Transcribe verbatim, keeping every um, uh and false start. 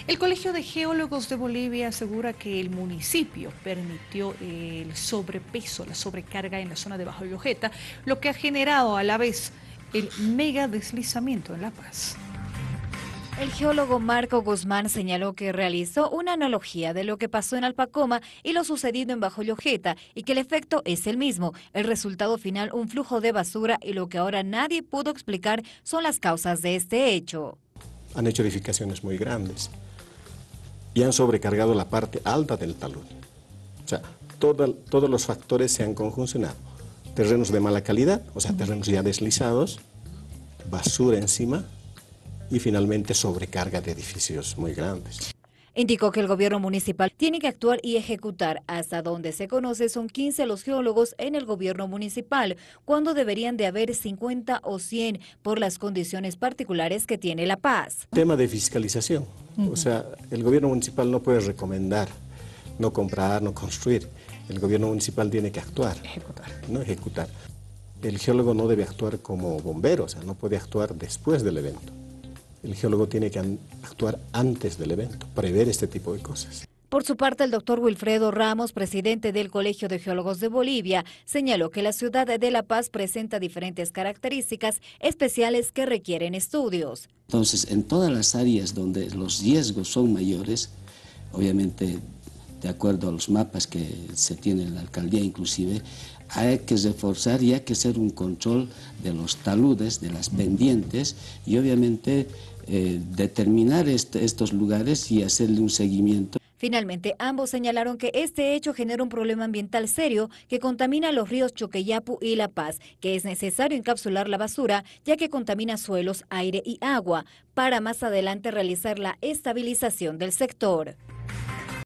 El Colegio de Geólogos de Bolivia asegura que el municipio permitió el sobrepeso, la sobrecarga en la zona de Bajo Llojeta, lo que ha generado a la vez el mega deslizamiento en La Paz. El geólogo Marco Guzmán señaló que realizó una analogía de lo que pasó en Alpacoma y lo sucedido en Bajo Llojeta y que el efecto es el mismo. El resultado final, un flujo de basura, y lo que ahora nadie pudo explicar son las causas de este hecho. Han hecho edificaciones muy grandes y han sobrecargado la parte alta del talud. O sea, todo, todos los factores se han conjuncionado. Terrenos de mala calidad, o sea, terrenos ya deslizados, basura encima, y finalmente sobrecarga de edificios muy grandes. Indicó que el gobierno municipal tiene que actuar y ejecutar. Hasta donde se conoce son quince los geólogos en el gobierno municipal, cuando deberían de haber cincuenta o cien por las condiciones particulares que tiene La Paz. Tema de fiscalización, uh-huh. O sea, el gobierno municipal no puede recomendar, no comprar, no construir. El gobierno municipal tiene que actuar, ejecutar. no ejecutar. El geólogo no debe actuar como bombero, o sea, no puede actuar después del evento. El geólogo tiene que actuar antes del evento, prever este tipo de cosas. Por su parte, el doctor Wilfredo Ramos, presidente del Colegio de Geólogos de Bolivia, señaló que la ciudad de La Paz presenta diferentes características especiales que requieren estudios. Entonces, en todas las áreas donde los riesgos son mayores, obviamente, de acuerdo a los mapas que se tiene en la alcaldía inclusive, hay que reforzar y hay que hacer un control de los taludes, de las pendientes y obviamente eh, determinar este, estos lugares y hacerle un seguimiento. Finalmente, ambos señalaron que este hecho genera un problema ambiental serio que contamina los ríos Choqueyapu y La Paz, que es necesario encapsular la basura ya que contamina suelos, aire y agua, para más adelante realizar la estabilización del sector.